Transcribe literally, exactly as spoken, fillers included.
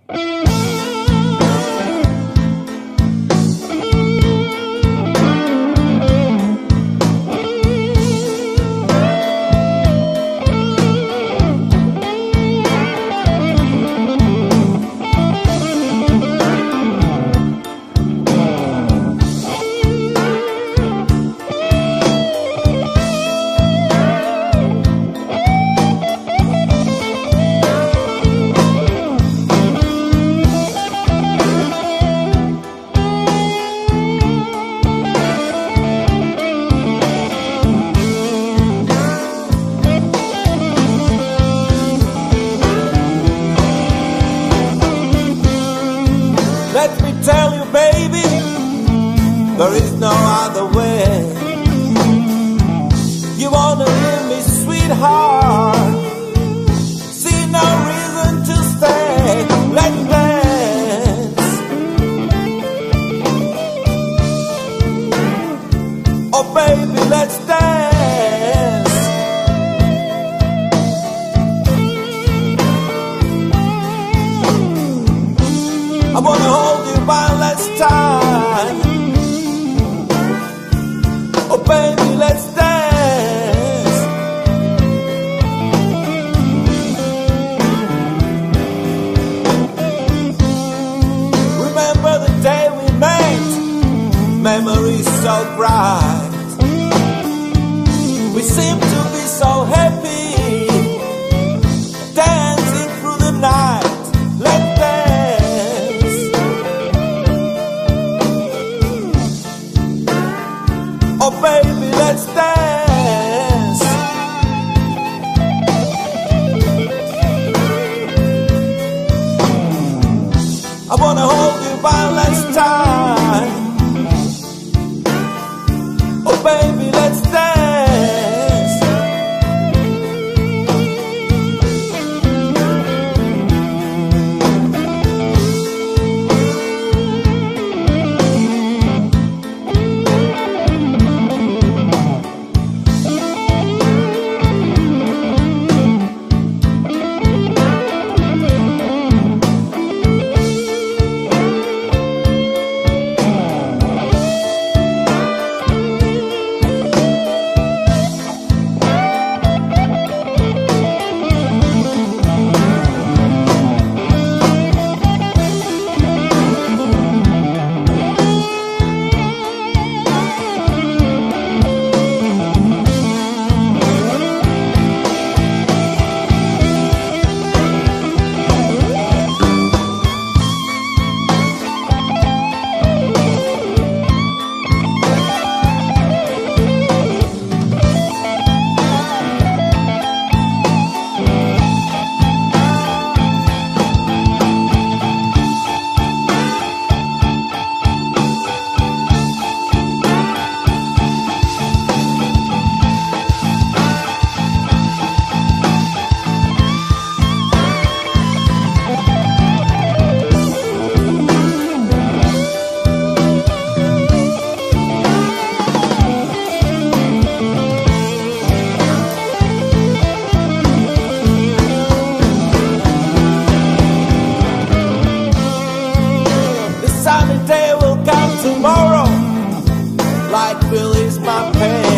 Let me tell you, baby, there is no other way. You wanna hear me, sweetheart? See no reason to stay. Let's dance. Oh, baby, let's dance. I wanna hold you one last time. Oh baby, let's dance. Remember the day we met, memories so bright. We seem to be so happy, dancing through the night. Let's dance. Oh baby, let's dance. I wanna hold you one last time. Oh baby, let's dance. Tomorrow, light will ease my pain.